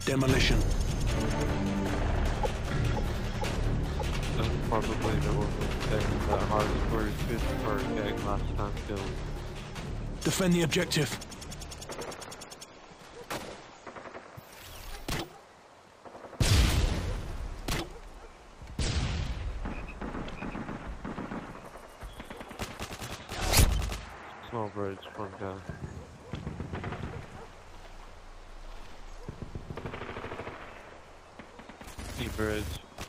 Demolition. That's probably the one that hardest for his fist for getting last time killed. Defend the objective. Small bridge, one down. Bridge.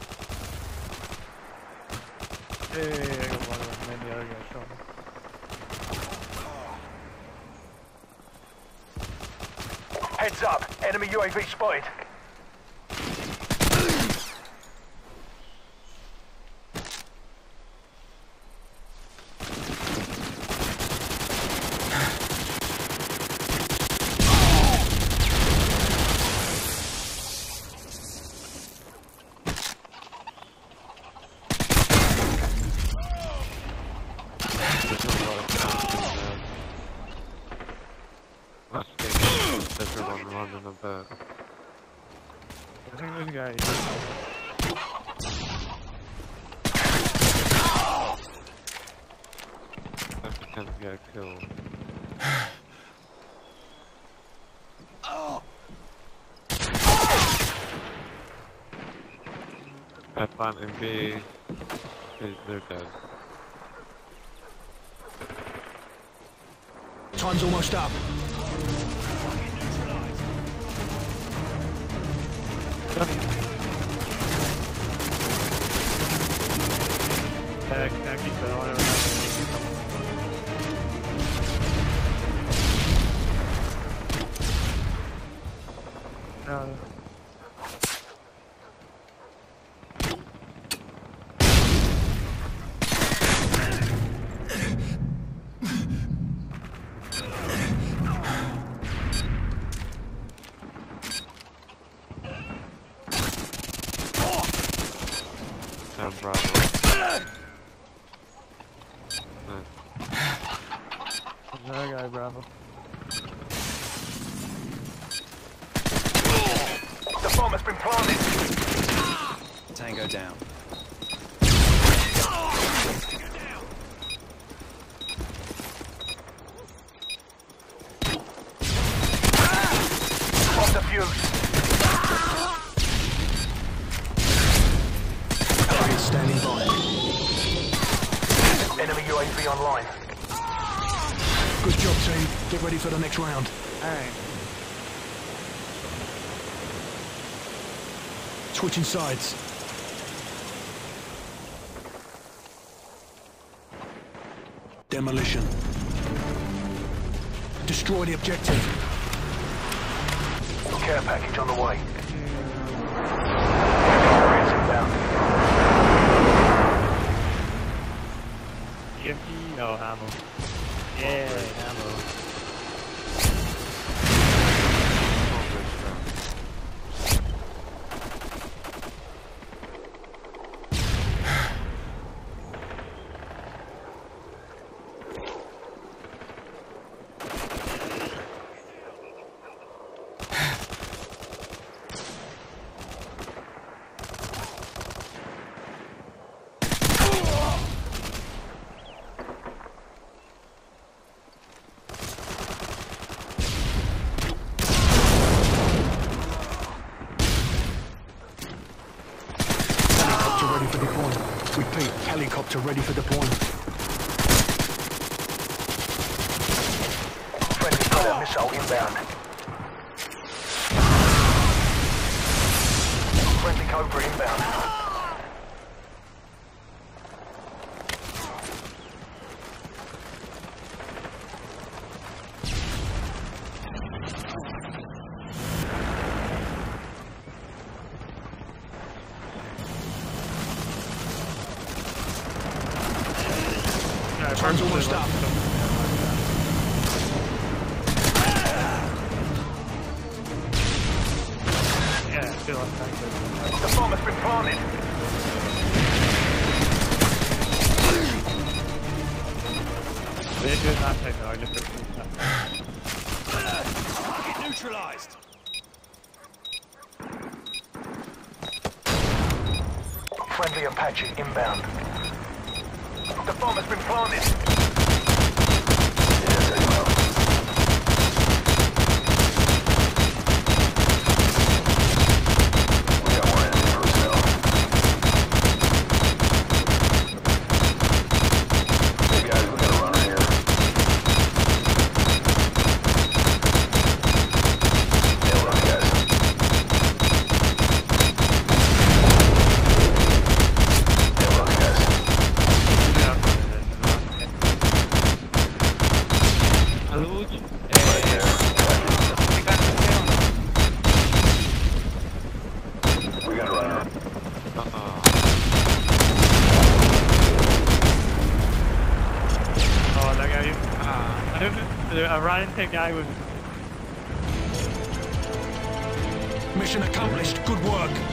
Hey, I got one of them, and the other guy shot me. Heads up, enemy UAV spotted. Everyone running about. I think this guy I can't get killed. I plant in B. They're dead. Time's almost up. Can I keep that on? No. Bravo. Another guy, Bravo. The bomb has been planted. Tango down. Bomb defused. Standing by. Enemy UAV online. Good job, team. Get ready for the next round. Alright. Switching sides. Demolition. Destroy the objective. Care package on the way. EMP? No, ammo. Yeah, ammo. Ready for deployment. Repeat, helicopter ready for deployment. Friendly Predator missile inbound. Friendly Cobra inbound. Time's almost up. Yeah, still on tango. The bomb has been planted. They're doing that tango, I just took that. Target neutralized. Friendly Apache inbound. The bomb has been planted. Yeah, very well. We got more enemy personnel. Hey guys, we got a runner here. Yeah, look guys. Yeah, look guys. A luz. Right there. We got a runner. Oh, that guy. I ran into a guy with. Mission accomplished. Good work.